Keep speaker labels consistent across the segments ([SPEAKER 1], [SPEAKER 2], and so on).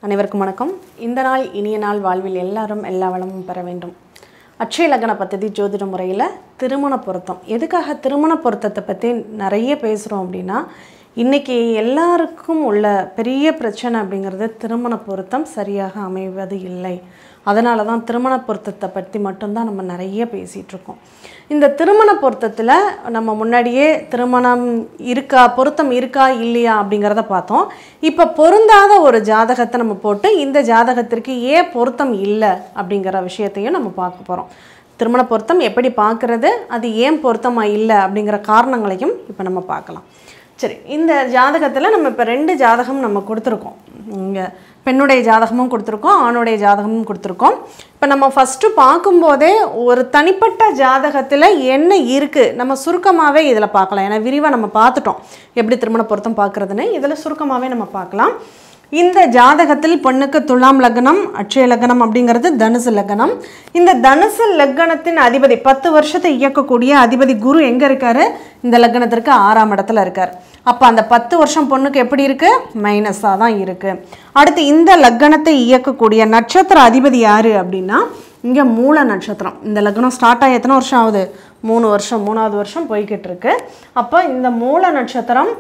[SPEAKER 1] அனைவருக்கும் வணக்கம். இந்த நாள் இனிய நாள், வாழ்வில் எல்லாரும் எல்லா வளமும் பெற வேண்டும். அட்சய லக்ன பദ്ധதி ஜோதிட முறையில் திருமண பொருத்தம். எதுக்காக திருமண பொருத்தத்தை பற்றி நிறைய பேசுகிறோம் அப்படின்னா, இன்றைக்கி எல்லாருக்கும் உள்ள பெரிய பிரச்சனை அப்படிங்கிறது திருமண பொருத்தம் சரியாக அமைவது இல்லை. அதனால தான் திருமண பொருத்தத்தை பற்றி மட்டும்தான் நம்ம நிறைய பேசிகிட்ருக்கோம். இந்த திருமண பொருத்தத்தில் நம்ம முன்னாடியே திருமணம் இருக்கா, பொருத்தம் இருக்கா இல்லையா அப்படிங்கிறத பார்த்தோம். இப்போ பொருந்தாத ஒரு ஜாதகத்தை நம்ம போட்டு இந்த ஜாதகத்திற்கு ஏன் பொருத்தம் இல்லை அப்படிங்கிற விஷயத்தையும் நம்ம பார்க்க போகிறோம். திருமண பொருத்தம் எப்படி பார்க்குறது, அது ஏன் பொருத்தமாக இல்லை அப்படிங்கிற காரணங்களையும் இப்போ நம்ம பார்க்கலாம். சரி, இந்த ஜாதகத்தில் நம்ம இப்போ 2 ஜாதகம் நம்ம கொடுத்துருக்கோம். இங்கே பெண்ணுடைய ஜாதகமும் கொடுத்துருக்கோம், ஆணுடைய ஜாதகமும் கொடுத்துருக்கோம். இப்போ நம்ம ஃபஸ்ட்டு பார்க்கும்போதே ஒரு தனிப்பட்ட ஜாதகத்தில் என்ன இருக்குது நம்ம சுருக்கமாகவே இதில் பார்க்கலாம். ஏன்னா விரிவாக நம்ம பார்த்துட்டோம் எப்படி திருமண பொருத்தம் பார்க்குறதுன்னு. இதில் சுருக்கமாகவே நம்ம பார்க்கலாம். இந்த ஜாதகத்தில் பெண்ணுக்கு துலாம் லக்னம், அட்சய லக்னம் அப்படிங்கிறது தனுசு லக்னம். இந்த தனுசு லக்னத்தின் அதிபதி 10 வருஷத்தை இயக்கக்கூடிய அதிபதி குரு எங்கே இருக்கார்? இந்த லக்னத்திற்கு 6ஆம் இடத்துல இருக்கார். அப்போ அந்த 10 வருஷம் பொண்ணுக்கு எப்படி இருக்குது? மைனஸாக தான் இருக்குது. அடுத்து இந்த லக்னத்தை இயக்கக்கூடிய நட்சத்திர அதிபதி யார் அப்படின்னா, இங்கே மூல நட்சத்திரம். இந்த லக்னம் ஸ்டார்ட் ஆகி எத்தனை வருஷம் ஆகுது? 3 வருஷம், 3வது வருஷம் போய்கிட்டு இருக்கு. அப்போ இந்த மூல நட்சத்திரம்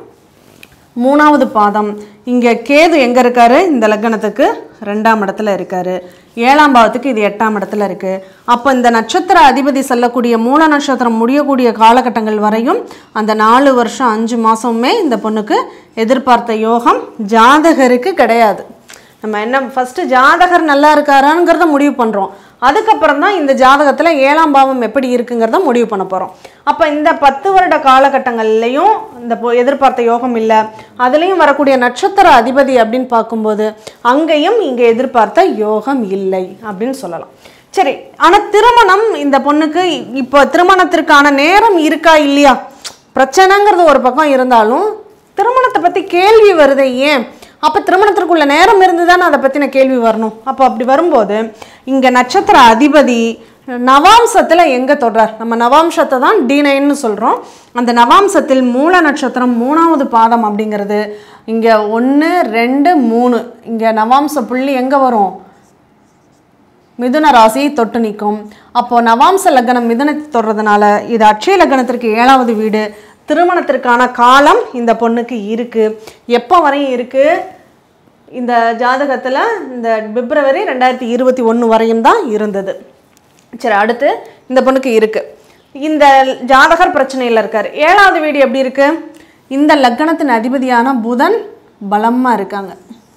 [SPEAKER 1] 3வது பாதம். இங்கே கேது எங்கே இருக்கார்? இந்த லக்னத்துக்கு 2ஆம் இடத்துல இருக்கார். 7ஆம் பாவத்துக்கு இது 8ஆம் இடத்துல இருக்குது. அப்போ இந்த நட்சத்திர அதிபதி செல்லக்கூடிய மூல நட்சத்திரம் முடியக்கூடிய காலகட்டங்கள் வரையும் அந்த 4 வருஷம் 5 மாதமுமே இந்த பொண்ணுக்கு எதிர்பார்த்த யோகம் ஜாதகருக்கு கிடையாது. நம்ம என்ன ஃபஸ்ட்டு ஜாதகர் நல்லா இருக்காராங்கிறத முடிவு பண்ணுறோம். அதுக்கப்புறம் தான் இந்த ஜாதகத்தில் 7ஆம் பாவம் எப்படி இருக்குங்கிறத முடிவு பண்ண போகிறோம். அப்போ இந்த 10 வருட காலகட்டங்கள்லையும் இந்த எதிர்பார்த்த யோகம் இல்லை. அதுலேயும் வரக்கூடிய நட்சத்திர அதிபதி அப்படின்னு பார்க்கும்போது அங்கேயும் இங்கே எதிர்பார்த்த யோகம் இல்லை அப்படின்னு சொல்லலாம். சரி, ஆனால் திருமணம் இந்த பொண்ணுக்கு இப்போ திருமணத்திற்கான நேரம் இருக்கா இல்லையா பிரச்சனைங்கிறது ஒரு பக்கம் இருந்தாலும் திருமணத்தை பற்றி கேள்வி வருது. ஏன்? அப்போ திருமணத்திற்குள்ள நேரம் இருந்து தானே அதை பற்றின கேள்வி வரணும். அப்போ அப்படி வரும்போது இங்கே நட்சத்திர அதிபதி நவாம்சத்தில் எங்கே தொடர்? நம்ம நவாம்சத்தை தான் D9ன்னு சொல்கிறோம். அந்த நவாம்சத்தில் மூல நட்சத்திரம் 3வது பாதம் அப்படிங்கிறது இங்கே 1, 2, 3 இங்கே நவாம்ச புள்ளி எங்கே வரும்? மிதுன ராசியை தொட்டு நிற்கும். அப்போது நவாம்ச லக்னம் மிதுனத்தை தொடுறதுனால இது அட்சய லக்னத்திற்கு 7வது வீடு. திருமணத்திற்கான காலம் இந்த பொண்ணுக்கு இருக்குது. எப்போ வரையும் இருக்குது? இந்த ஜாதகத்தில் இந்த பிப்ரவரி 2021 வரையும் தான் இருந்தது. சரி, அடுத்து இந்த பொண்ணுக்கு இருக்குது. இந்த ஜாதகர் பிரச்சனையில் இருக்கார். 7வது வீடு எப்படி இருக்குது? இந்த லக்னத்தின் அதிபதியான புதன் பலமாக இருக்காங்க.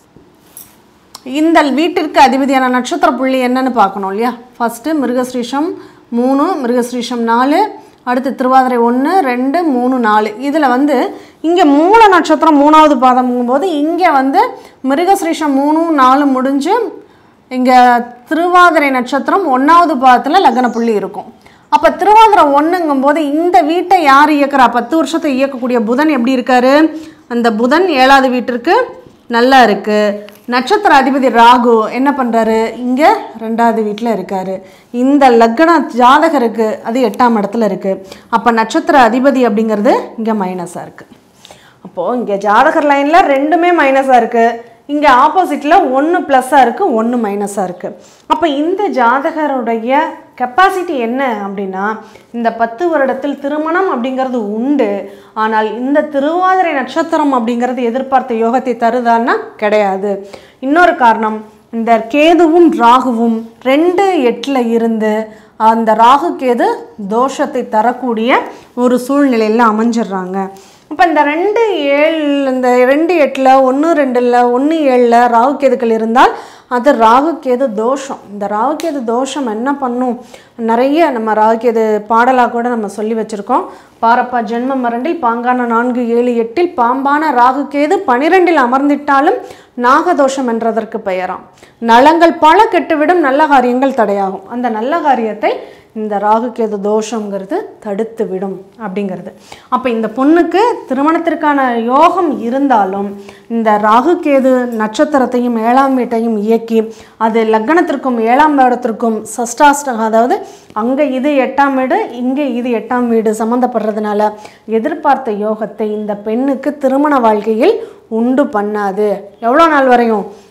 [SPEAKER 1] இந்த வீட்டிற்கு அதிபதியான நட்சத்திர புள்ளி என்னன்னு பார்க்கணும் இல்லையா? ஃபஸ்ட்டு மிருகஸ்ரீஷம் 3, மிருகஸ்ரீஷம் 4, அடுத்து திருவாதிரை 1, 2, 3, 4. இதில் இங்கே மூல நட்சத்திரம் 3வது பாதம்ங்கும்போது இங்கே மிருகஸ்ரீஷம் 3, 4 முடிஞ்சு இங்கே திருவாதிரை நட்சத்திரம் 1வது பாதத்தில் லக்ன புள்ளி இருக்கும். அப்போ திருவாதிரை 1ங்கும்போது இந்த வீட்டை யார் இயக்குறா? 10 வருஷத்தை இயக்கக்கூடிய புதன் எப்படி இருக்காரு? அந்த புதன் 7வது வீட்டிற்கு நல்லா இருக்குது. நட்சத்திர அதிபதி ராகு என்ன பண்ணுறாரு? இங்கே 2வது வீட்டில் இருக்கார். இந்த லக்ன ஜாதகருக்கு அது 8ஆம் இடத்துல இருக்குது. அப்போ நட்சத்திர அதிபதி அப்படிங்கிறது இங்கே மைனஸாக இருக்குது. அப்போது இங்கே ஜாதகர் லைனில் 2மே மைனஸாக இருக்குது. இங்கே ஆப்போசிட்டில் 1 ப்ளஸ்ஸாக இருக்குது, 1 மைனஸாக இருக்குது. அப்போ இந்த ஜாதகருடைய கெப்பாசிட்டி என்ன அப்படின்னா, இந்த 10 வருடத்தில் திருமணம் அப்படிங்கிறது உண்டு. ஆனால் இந்த திருவாதிரை நட்சத்திரம் அப்படிங்கிறது எதிர்பார்த்த யோகத்தை தருதான்னா கிடையாது. இன்னொரு காரணம், இந்த கேதுவும் ராகுவும் 2-8 இருந்து அந்த ராகு கேது தோஷத்தை தரக்கூடிய ஒரு சூழ்நிலையில் அமைஞ்சிடுறாங்க. இப்போ இந்த 2-7 இந்த 2-8 1-2 1-7 ராகு கேதுக்கள் இருந்தால் அது ராகு கேது தோஷம். இந்த ராகு கேது தோஷம் என்ன பண்ணும்? நிறைய நம்ம ராகு கேது பாடலாக கூட நம்ம சொல்லி வச்சுருக்கோம். பாரப்பா ஜென்ம மரண்டில் பாங்கான 4, 7, 8 பாம்பான ராகு கேது 12 அமர்ந்திட்டாலும் நாகதோஷம் என்றதற்கு பெயராம். நலங்கள் பல கெட்டுவிடும், நல்ல காரியங்கள் தடையாகும். அந்த நல்ல காரியத்தை இந்த ராகு கேது தோஷங்கிறது தடுத்து விடும் அப்படிங்கிறது. அப்போ இந்த பொண்ணுக்கு திருமணத்திற்கான யோகம் இருந்தாலும் இந்த ராகு கேது நட்சத்திரத்தையும் 7ஆம் வீட்டையும் இயக்கி அது லக்னத்திற்கும் 7ஆம் இடத்திற்கும் சஷ்டாஷ்டகம், அதாவது அங்கே இது 8ஆம் வீடு, இங்கே இது 8ஆம் வீடு சம்மந்தப்படுறதுனால எதிர்பார்த்த யோகத்தை இந்த பெண்ணுக்கு திருமண வாழ்க்கையில் உண்டு பண்ணாது. எவ்வளோ நாள் வரையும்?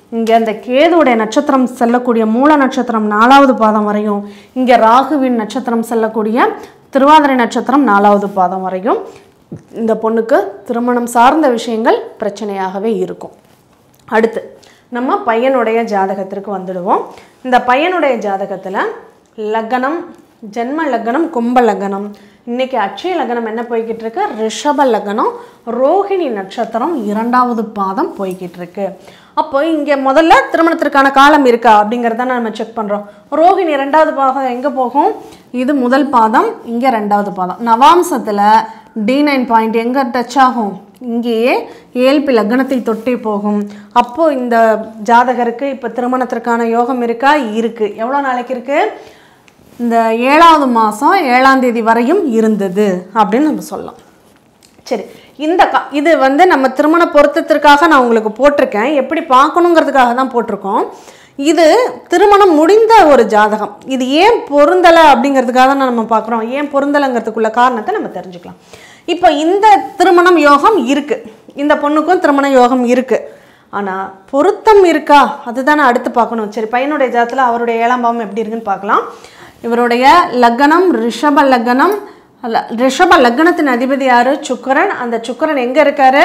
[SPEAKER 1] இங்கே அந்த கேதுவுடைய நட்சத்திரம் செல்லக்கூடிய மூல நட்சத்திரம் 4வது பாதம் வரையும், இங்கே ராகுவின் நட்சத்திரம் செல்லக்கூடிய திருவாதிரை நட்சத்திரம் 4வது பாதம் வரையும் இந்த பொண்ணுக்கு திருமணம் சார்ந்த விஷயங்கள் பிரச்சனையாகவே இருக்கும். அடுத்து நம்ம பையனுடைய ஜாதகத்திற்கு வந்துடுவோம். இந்த பையனுடைய ஜாதகத்தில் லக்னம், ஜென்ம லக்னம், கும்ப லக்னம், இன்றைக்கி அட்சய லக்னம் என்ன போய்கிட்டு இருக்கு, ரிஷப லக்னம், ரோஹிணி நட்சத்திரம் 2வது பாதம் போய்கிட்டு இருக்கு. அப்போ இங்கே முதல்ல திருமணத்திற்கான காலம் இருக்கா அப்படிங்கிறத நம்ம செக் பண்ணுறோம். ரோஹிணி 2வது பாதம் எங்கே போகும், இது முதல் பாதம், இங்கே 2வது பாதம். நவாம்சத்தில் D9 பாயிண்ட் எங்கே டச் ஆகும், இங்கேயே ஏழ்பி லக்னத்தை தொட்டே போகும். அப்போது இந்த ஜாதகருக்கு இப்போ திருமணத்திற்கான யோகம் இருக்கா, இருக்குது. எவ்வளோ நாளைக்கு இருக்குது, இந்த 7வது மாதம் 7ஆம் தேதி வரையும் இருந்தது அப்படின்னு நம்ம சொல்லலாம். சரி, இது வந்து நம்ம திருமண பொருத்தத்திற்காக நான் உங்களுக்கு போட்டிருக்கேன், எப்படி பார்க்கணுங்கிறதுக்காக தான் போட்டிருக்கோம். இது திருமணம் முடிந்த ஒரு ஜாதகம். இது ஏன் பொருந்தலை அப்படிங்கிறதுக்காக தான் நம்ம பார்க்குறோம். ஏன் பொருந்தலைங்கிறதுக்குள்ள காரணத்தை நம்ம தெரிஞ்சுக்கலாம். இப்போ இந்த திருமணம் யோகம் இருக்குது, இந்த பொண்ணுக்கும் திருமண யோகம் இருக்குது. ஆனால் பொருத்தம் இருக்கா அதுதானே அடுத்து பார்க்கணும். சரி, பையனுடைய ஜாதகத்தில் அவருடைய 7ஆம் பாவம் எப்படி இருக்குன்னு பார்க்கலாம். இவருடைய லக்னம் ரிஷப லக்னம். ரிஷப லக்னத்தின் அதிபதி யார், சுக்கிரன். அந்த சுக்கிரன் எங்கே இருக்கார்,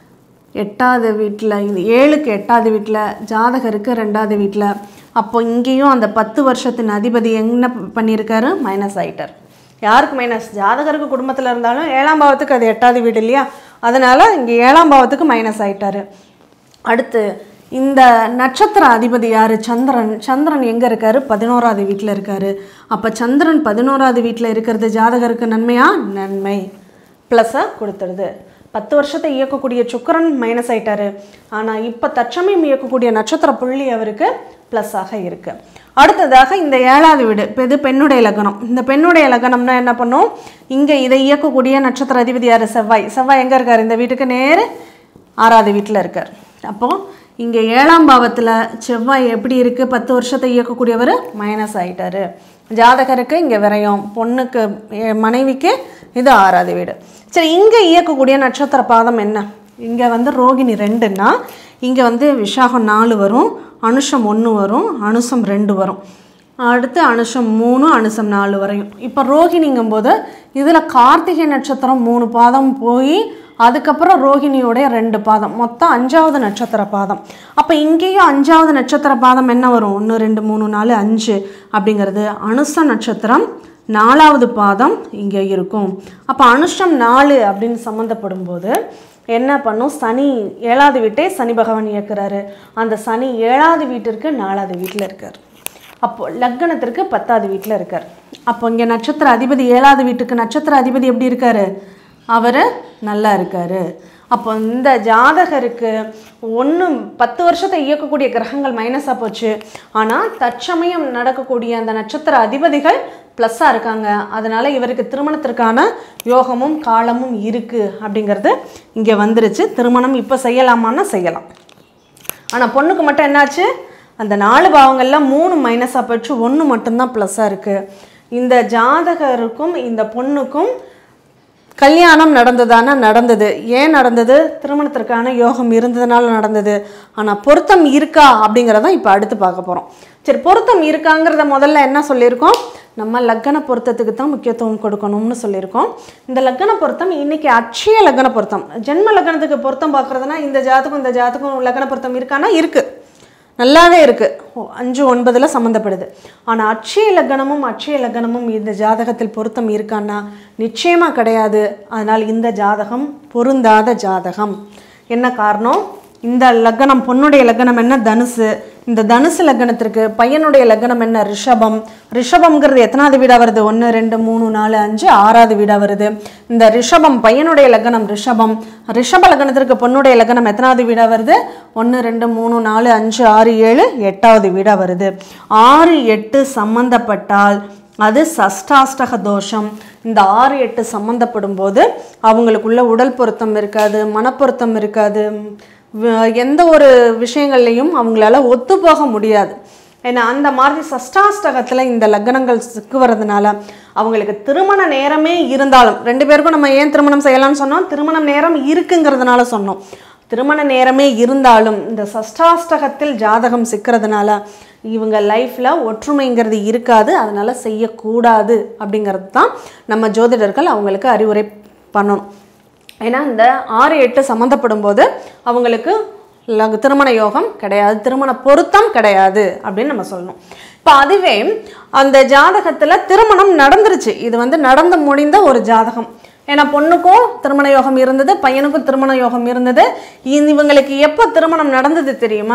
[SPEAKER 1] 8வது வீட்டில். இது 7க்கு 8வது வீட்டில், ஜாதகருக்கு 2வது வீட்டில். அப்போ இங்கேயும் அந்த 10 வருஷத்தின் அதிபதி என்ன பண்ணியிருக்காரு, மைனஸ் ஆகிட்டார். யாருக்கு மைனஸ், ஜாதகருக்கு குடும்பத்தில் இருந்தாலும் 7ஆம் பாவத்துக்கு அது 8வது வீடு இல்லையா, அதனால் இங்கே 7ஆம் பாவத்துக்கு மைனஸ் ஆகிட்டார். அடுத்து இந்த நட்சத்திர அதிபதி யார், சந்திரன். சந்திரன் எங்கே இருக்கார், 11வது வீட்டில் இருக்கார். அப்போ சந்திரன் 11வது வீட்டில் இருக்கிறது ஜாதகருக்கு நன்மையா, நன்மை, ப்ளஸ்ஸாக கொடுத்துடுது. 10 வருஷத்தை இயக்கக்கூடிய சுக்கிரன் மைனஸ் ஆகிட்டார். ஆனால் இப்போ தற்சமயம் இயக்கக்கூடிய நட்சத்திர புள்ளி அவருக்கு ப்ளஸ்ஸாக இருக்குது. அடுத்ததாக இந்த 7வது வீடு, இப்போ இது பெண்ணுடைய லக்னம். இந்த பெண்ணுடைய லக்னம்னா என்ன பண்ணும், இங்கே இதை இயக்கக்கூடிய நட்சத்திர அதிபதி யார், செவ்வாய். செவ்வாய் எங்கே இருக்கார், இந்த வீட்டுக்கு நேர் 6வது வீட்டில் இருக்கார். அப்போது இங்கே 7ஆம் பாவத்தில் செவ்வாய் எப்படி இருக்குது, 10 வருஷத்தை இயக்கக்கூடியவர் மைனஸ் ஆகிட்டார். ஜாதகருக்கு இங்கே விரயம், பொண்ணுக்கு மனைவிக்கு இது 6வது வீடு. சரி, இங்கே இயக்கக்கூடிய நட்சத்திர பாதம் என்ன, இங்கே வந்து ரோகிணி 2ன்னா இங்கே வந்து விஷாகம் 4 வரும், அனுஷம் 1 வரும், அனுசம் 2 வரும், அடுத்து அனுஷம் 3, அனுசம் 4 வரையும். இப்போ ரோகிணிங்கும்போது இதில் கார்த்திகை நட்சத்திரம் 3 பாதம் போய் அதுக்கப்புறம் ரோகிணியோடைய 2 பாதம், மொத்தம் 5வது நட்சத்திர பாதம். அப்போ இங்கேயும் 5வது நட்சத்திர பாதம் என்ன வரும், 1 2 3 4 5 அப்படிங்கிறது அனுச நட்சத்திரம் 4வது பாதம் இங்கே இருக்கும். அப்போ அனுஷம் 4 அப்படின்னு சம்மந்தப்படும் போது என்ன பண்ணும், சனி 7வது வீட்டை சனி பகவான் இயக்குறாரு. அந்த சனி 7வது வீட்டிற்கு 4வது வீட்டில் இருக்கார். அப்போது லக்னத்திற்கு 10வது வீட்டில் இருக்கார். அப்போ இங்கே நட்சத்திர அதிபதி 7வது வீட்டுக்கு நட்சத்திர அதிபதி எப்படி இருக்கார், அவர் நல்லா இருக்கார். அப்போ இந்த ஜாதகருக்கு 10 வருஷத்தை இயக்கக்கூடிய கிரகங்கள் மைனஸாக போச்சு. ஆனால் தற்சமயம் நடக்கக்கூடிய அந்த நட்சத்திர அதிபதிகள் ப்ளஸ்ஸாக இருக்காங்க. அதனால் இவருக்கு திருமணத்திற்கான யோகமும் காலமும் இருக்குது அப்படிங்கிறது இங்கே வந்துருச்சு. திருமணம் இப்போ செய்யலாமான்னா செய்யலாம். ஆனால் பொண்ணுக்கு மட்டும் என்னாச்சு, அந்த 4 பாவங்களில் 3 மைனஸாக போச்சு, 1 மட்டும்தான் ப்ளஸ்ஸாக இருக்குது. இந்த ஜாதகருக்கும் இந்த பொண்ணுக்கும் கல்யாணம் நடந்ததானா, நடந்தது. ஏன் நடந்தது, திருமணத்திற்கான யோகம் இருந்ததுனால நடந்தது. ஆனால் பொருத்தம் இருக்கா அப்படிங்கிறதான் இப்போ அடுத்து பார்க்க போகிறோம். சரி, பொருத்தம் இருக்காங்கிறத முதல்ல என்ன சொல்லியிருக்கோம், நம்ம லக்ன பொருத்தத்துக்கு தான் முக்கியத்துவம் கொடுக்கணும்னு சொல்லியிருக்கோம். இந்த லக்ன பொருத்தம் இன்றைக்கி அட்சய லக்ன பொருத்தம். ஜென்ம லக்னத்துக்கு பொருத்தம் பார்க்குறதுனா இந்த ஜாதகம் லக்ன பொருத்தம் இருக்கானா, இருக்குது, நல்லாவே இருக்குது, 5 9 சம்மந்தப்படுது. ஆனால் அட்சய லக்னமும் இந்த ஜாதகத்தில் பொருத்தம் இருக்கான்னா நிச்சயமாக கிடையாது. அதனால் இந்த ஜாதகம் பொருந்தாத ஜாதகம். என்ன காரணம், இந்த லக்னம், பொண்ணுடைய லக்னம் என்ன, தனுசு. இந்த தனுசு லக்னத்திற்கு பையனுடைய லக்னம் என்ன, ரிஷபம். ரிஷபம்ங்கிறது எத்தனாவது வீடாக வருது, 1 2 3 4 5 6வது வீடாக வருது. இந்த ரிஷபம் பையனுடைய லக்னம் ரிஷபம். ரிஷப லக்னத்திற்கு பொண்ணுடைய லக்னம் எத்தனாவது வீடாக வருது, 1 2 3 4 5 6 7 8வது வீடாக வருது. 6 8 சம்பந்தப்பட்டால் அது சஷ்டாஷ்டக தோஷம். இந்த 6 8 சம்மந்தப்படும் போது அவங்களுக்குள்ள உடல் பொருத்தம் இருக்காது, மனப்பொருத்தம் இருக்காது, எந்த ஒரு விஷயங்கள்லையும் அவங்களால ஒத்து போக முடியாது. ஏன்னா அந்த மாதிரி சஷ்டாஷ்டகத்தில் இந்த லக்னங்கள் சிக்குவதுனால அவங்களுக்கு திருமண நேரமே இருந்தாலும், 2 பேருக்கும் நம்ம ஏன் திருமணம் செய்யலாம்னு சொன்னோம், திருமணம் நேரம் இருக்குங்கிறதுனால சொன்னோம். திருமண நேரமே இருந்தாலும் இந்த சஷ்டாஷ்டகத்தில் ஜாதகம் சிக்கிறதுனால இவங்க லைஃப்பில் ஒற்றுமைங்கிறது இருக்காது. அதனால் செய்யக்கூடாது அப்படிங்கிறது தான் நம்ம ஜோதிடர்கள் அவங்களுக்கு அறிவுரை பண்ணணும். ஏன்னா இந்த 6-8 சம்மந்தப்படும் போது அவங்களுக்கு திருமண யோகம் கிடையாது, திருமண பொருத்தம் கிடையாது அப்படின்னு நம்ம சொல்லணும். இப்போ அதுவே அந்த ஜாதகத்தில் திருமணம் நடந்துருச்சு, இது வந்து நடந்து முடிந்த ஒரு ஜாதகம். ஏன்னா பொண்ணுக்கும் திருமண யோகம் இருந்தது, பையனுக்கும் திருமண யோகம் இருந்தது. இவங்களுக்கு எப்போ திருமணம் நடந்தது தெரியுமா?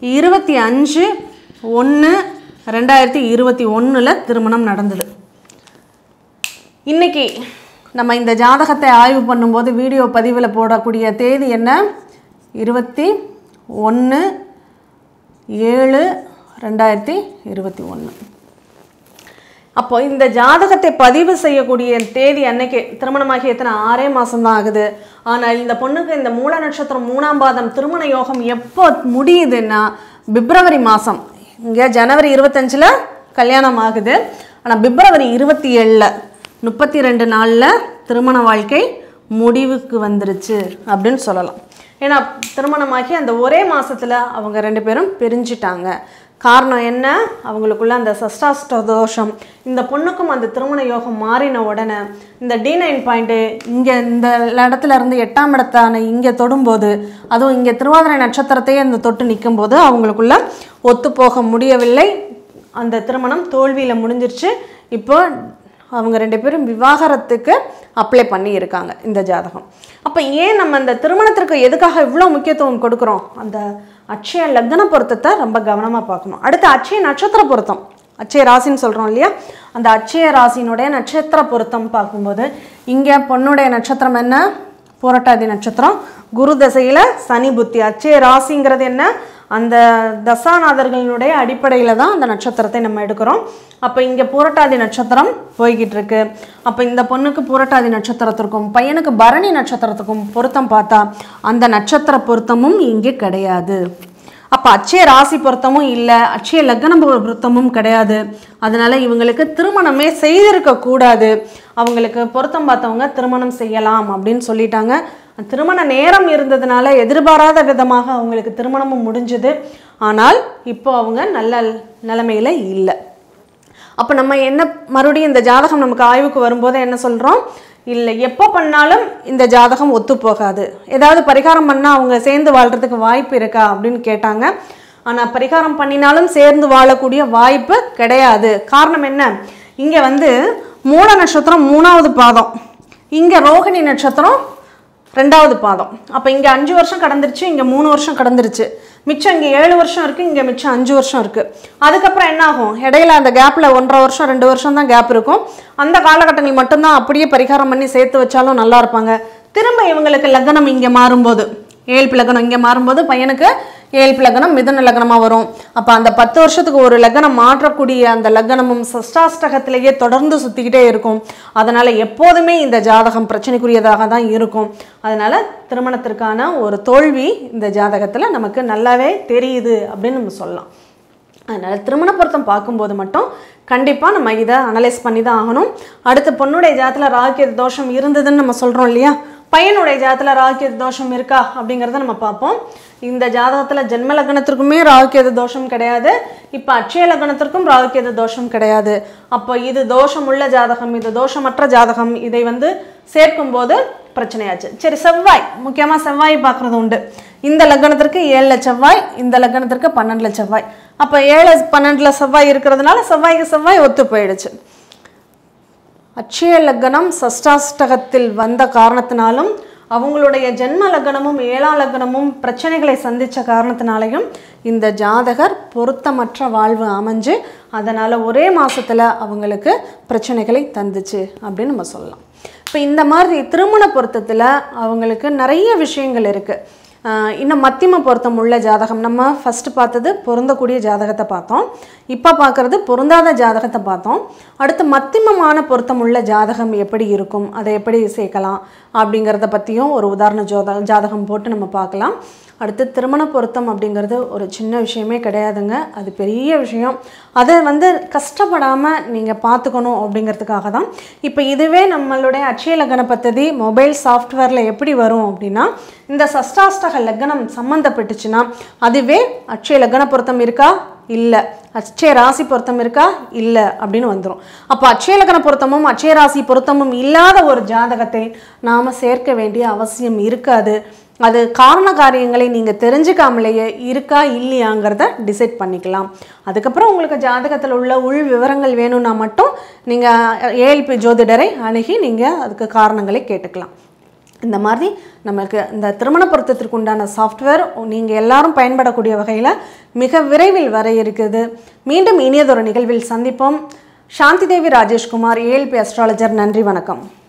[SPEAKER 1] 25/1/2021 திருமணம் நடந்தது. இன்னைக்கு நம்ம இந்த ஜாதகத்தை ஆய்வு பண்ணும்போது வீடியோ பதிவில் போடக்கூடிய தேதி என்ன? 21/7/2021. அப்போ இந்த ஜாதகத்தை பதிவு செய்யக்கூடிய தேதி அன்னைக்கு திருமணமாகி எத்தனை 6 மாதம் தான் ஆகுது. ஆனால் இந்த பொண்ணுக்கு இந்த மூல நட்சத்திரம் 3ஆம் பாதம் திருமண யோகம் எப்போ முடியுதுன்னா பிப்ரவரி மாதம். இங்கே ஜனவரி 25 கல்யாணம் ஆகுது, ஆனால் பிப்ரவரி 27 32 நாளில் திருமண வாழ்க்கை முடிவுக்கு வந்துருச்சு அப்படின்னு சொல்லலாம். ஏன்னா திருமணமாகி அந்த ஒரே மாதத்தில் அவங்க 2 பேரும் பிரிஞ்சிட்டாங்க. காரணம் என்ன? அவங்களுக்குள்ள அந்த சஷ்டாஷ்ட தோஷம். இந்த பொண்ணுக்கும் அந்த திருமண யோகம் மாறின உடனே இந்த D9 பாயிண்ட்டு இங்கே இந்த இடத்துல இருந்து 8ஆம் இடத்தான இங்கே தொடும்போது, அதுவும் இங்கே திருவாதிரை நட்சத்திரத்தையே அந்த தொட்டு நிற்கும் போது அவங்களுக்குள்ள ஒத்து போக முடியவில்லை. அந்த திருமணம் தோல்வியில் முடிஞ்சிருச்சு. இப்போ அவங்க 2 பேரும் விவாகரத்துக்கு அப்ளை பண்ணி இருக்காங்க இந்த ஜாதகம். அப்போ ஏன் நம்ம அந்த திருமணத்திற்கு எதுக்காக இவ்வளோ முக்கியத்துவம் கொடுக்குறோம்? அந்த அட்சய லக்ன பொருத்தத்தை ரொம்ப கவனமாக பார்க்கணும். அடுத்து அட்சய நட்சத்திர பொருத்தம், அட்சய ராசின்னு சொல்கிறோம் இல்லையா? அந்த அட்சய ராசினுடைய நட்சத்திர பொருத்தம் பார்க்கும்போது இங்கே பொண்ணுடைய நட்சத்திரம் என்ன? புரட்டாதி நட்சத்திரம். குரு தசையில் சனி புத்தி. அட்சய ராசிங்கிறது என்ன? அந்த தசாநாதர்களுடைய அடிப்படையில் தான் அந்த நட்சத்திரத்தை நம்ம எடுக்கிறோம். அப்போ இங்கே புரட்டாதி நட்சத்திரம் போய்கிட்டு இருக்கு. அப்போ இந்த பொண்ணுக்கு புரட்டாதி நட்சத்திரத்திற்கும் பையனுக்கு பரணி நட்சத்திரத்துக்கும் பொருத்தம் பார்த்தா அந்த நட்சத்திர பொருத்தமும் இங்கே கிடையாது. அப்போ அட்சய ராசி பொருத்தமும் இல்லை, அட்சய லக்ன பொருத்தமும் கிடையாது. அதனால இவங்களுக்கு திருமணமே செய்திருக்கக்கூடாது. அவங்களுக்கு பொருத்தம் பார்த்தவங்க திருமணம் செய்யலாம் அப்படின்னு சொல்லிட்டாங்க. திருமண நேரம் இருந்ததுனால எதிர்பாராத விதமாக அவங்களுக்கு திருமணமும் முடிஞ்சுது. ஆனால் இப்போ அவங்க நல்ல நிலைமையில் இல்லை. அப்போ நம்ம என்ன மறுபடியும் இந்த ஜாதகம் நமக்கு ஆய்வுக்கு வரும்போது என்ன சொல்கிறோம்? இல்லை, எப்போ பண்ணாலும் இந்த ஜாதகம் ஒத்து போகாது. ஏதாவது பரிகாரம் பண்ணால் அவங்க சேர்ந்து வாழ்கிறதுக்கு வாய்ப்பு இருக்கா அப்படின்னு கேட்டாங்க. ஆனால் பரிகாரம் பண்ணினாலும் சேர்ந்து வாழக்கூடிய வாய்ப்பு கிடையாது. காரணம் என்ன? இங்கே வந்து மூல நட்சத்திரம் 3ஆவது பாதம், இங்கே ரோகிணி நட்சத்திரம் 2ஆவது பாதம். அப்போ இங்கே 5 வருஷம் கடந்துருச்சு, இங்கே 3 வருஷம் கடந்துருச்சு. மிச்சம் இங்கே 7 வருஷம் இருக்குது, இங்கே மிச்சம் 5 வருஷம் இருக்குது. அதுக்கப்புறம் என்ன ஆகும்? இடையில அந்த கேப்பில் 1.5 வருஷம் 2 வருஷம் தான் கேப் இருக்கும். அந்த காலகட்டங்கள் மட்டும்தான் அப்படியே பரிகாரம் பண்ணி சேர்த்து வச்சாலும் நல்லா இருப்பாங்க. திரும்ப இவங்களுக்கு லக்னம் இங்கே மாறும்போது, ஏழ்பு லக்னம் இங்கே மாறும்போது பையனுக்கு ஏழ்பு லக்னம் மிதுன லக்னமாக வரும். அப்போ அந்த 10 வருஷத்துக்கு ஒரு லக்னம் மாற்றக்கூடிய அந்த லக்னமும் சஷ்டாஷ்டகத்திலேயே தொடர்ந்து சுற்றிக்கிட்டே இருக்கும். அதனால் எப்போதுமே இந்த ஜாதகம் பிரச்சனைக்குரியதாக தான் இருக்கும். அதனால் திருமணத்திற்கான ஒரு தோல்வி இந்த ஜாதகத்தில் நமக்கு நல்லாவே தெரியுது அப்படின்னு நம்ம சொல்லலாம். அதனால் திருமண பொருத்தம் பார்க்கும்போது மட்டும் கண்டிப்பாக நம்ம இதை அனலைஸ் பண்ணி தான் ஆகணும். அடுத்து பொண்ணுடைய ஜாதத்தில் ராகுகேது தோஷம் இருந்ததுன்னு நம்ம சொல்கிறோம் இல்லையா? பையனுடைய ஜாதத்தில் ராகுகேது தோஷம் இருக்கா அப்படிங்கிறத நம்ம பார்ப்போம். இந்த ஜாதகத்தில் ஜென்ம லக்னத்திற்குமே ராகுகேது தோஷம் கிடையாது. இப்போ அட்சய லக்னத்திற்கும் ராகுகேது தோஷம் கிடையாது. அப்போ இது தோஷமுள்ள ஜாதகம், இது தோஷமற்ற ஜாதகம். இதை வந்து சேர்க்கும்போது பிரச்சனையாச்சு. சரி, செவ்வாய், முக்கியமாக செவ்வாய் பார்க்குறது உண்டு. இந்த லக்னத்திற்கு 7 செவ்வாய், இந்த லக்னத்திற்கு 12 செவ்வாய். அப்போ 7 12 செவ்வாய் இருக்கிறதுனால செவ்வாய்க்கு செவ்வாய் ஒத்து போயிடுச்சு. அட்சய லக்னம் சஷ்டாஷ்டகத்தில் வந்த காரணத்தினாலும் அவங்களுடைய ஜென்ம லக்னமும் 7ஆம் லக்னமும் பிரச்சனைகளை சந்தித்த காரணத்தினாலையும் இந்த ஜாதகர் பொருத்தமற்ற வாழ்வு அமைஞ்சு அதனால் ஒரே மாதத்தில் அவங்களுக்கு பிரச்சனைகளை தந்துச்சு அப்படின்னு நம்ம சொல்லலாம். இப்போ இந்த மாதிரி திருமண பொருத்தத்தில் அவங்களுக்கு நிறைய விஷயங்கள் இருக்குது. இன்னும் மத்தியம பொருத்தம் உள்ள ஜாதகம், நம்ம ஃபஸ்ட்டு பார்த்தது பொருந்தக்கூடிய ஜாதகத்தை பார்த்தோம். இப்போ பார்க்குறது பொருந்தாத ஜாதகத்தை பார்த்தோம். அடுத்து மத்தியமமான பொருத்தம் உள்ள ஜாதகம் எப்படி இருக்கும், அதை எப்படி சேர்க்கலாம் அப்படிங்கிறத பற்றியும் ஒரு உதாரண ஜாதகம் போட்டு நம்ம பார்க்கலாம். அடுத்து திருமண பொருத்தம் அப்படிங்கிறது ஒரு சின்ன விஷயமே கிடையாதுங்க, அது பெரிய விஷயம். அதை வந்து கஷ்டப்படாமல் நீங்கள் பார்த்துக்கணும் அப்படிங்கிறதுக்காக தான். இப்போ இதுவே நம்மளுடைய அட்சய லக்ன பத்ததி மொபைல் சாஃப்ட்வேரில் எப்படி வரும் அப்படின்னா, இந்த சஷ்டாஷ்டக ஜாதக லக்னம் சம்மந்தப்பட்டுச்சுன்னா அதுவே அட்சய லக்ன பொருத்தம் இருக்கா, இல்லை, அட்சய ராசி பொருத்தம் இருக்கா, இல்லை அப்படின்னு வந்துடும். அப்போ அட்சய லக்ன பொருத்தமும் அட்சய ராசி பொருத்தமும் இல்லாத ஒரு ஜாதகத்தை நாம் சேர்க்க வேண்டிய அவசியம் இருக்காது. அது காரண காரியங்களை நீங்கள் தெரிஞ்சுக்காமலேயே இருக்கா இல்லையாங்கிறத டிசைட் பண்ணிக்கலாம். அதுக்கப்புறம் உங்களுக்கு ஜாதகத்தில் உள்ள உள் விவரங்கள் வேணும்னா மட்டும் நீங்கள் ஏஎல்பி ஜோதிடரை அணுகி நீங்கள் அதுக்கு காரணங்களை கேட்டுக்கலாம். இந்த மாதிரி நம்மளுக்கு இந்த திருமண பொருத்தத்திற்கு உண்டான சாஃப்ட்வேர் நீங்கள் எல்லாரும் பயன்படக்கூடிய வகையில் மிக விரைவில் வர இருக்குது. மீண்டும் இனியதொரு நிகழ்வில் சந்திப்போம். Shanthi Devi Rajeshkumar, ALP astrologer. நன்றி, வணக்கம்.